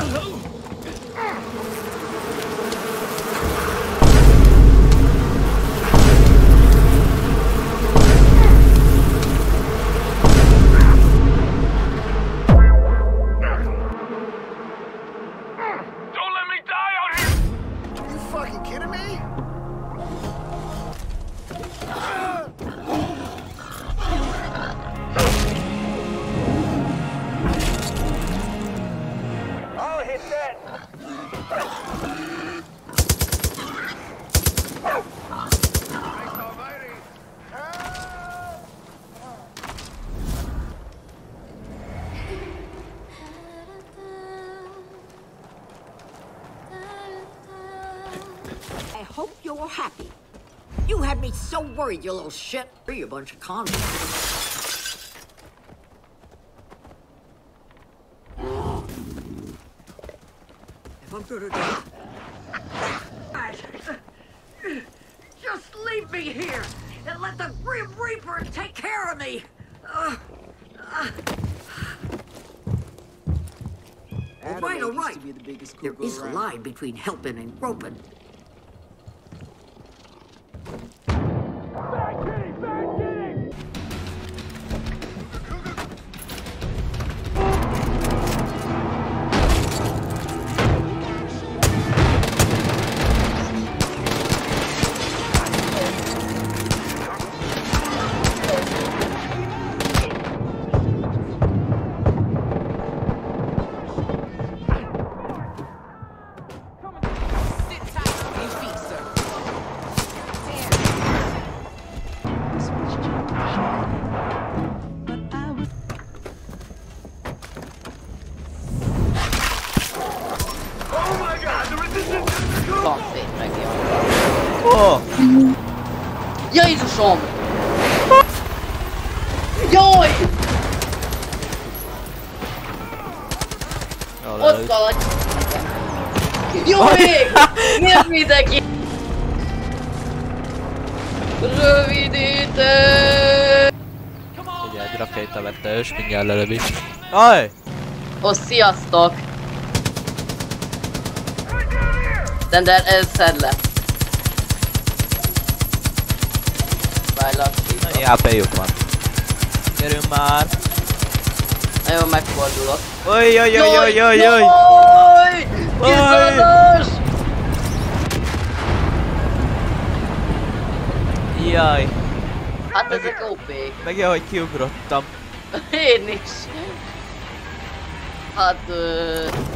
I hope you're happy. You had me so worried, you little shit. You're a bunch of convicts. If I'm gonna die... Just leave me here and let the Grim Reaper take care of me. All right. There is a line between helping and groping. Åh! Jézusom! Jaj! Ott van a... Jaj! Miért mindenki? Rövidítés! Ugye egy rakéta vette ős, mindjárt lelövi. Aj! Ó, sziasztok! De ez szed le. Várlak. Annyi HP-juk van. Gyerünk már! Nagyon megfordulok. Ojjjjjjjjjjjjjj! Jaj! Kiszadás! Jaj! Hát ezek OP-k. Meg jó, hogy kiugrottam. Én is. Hát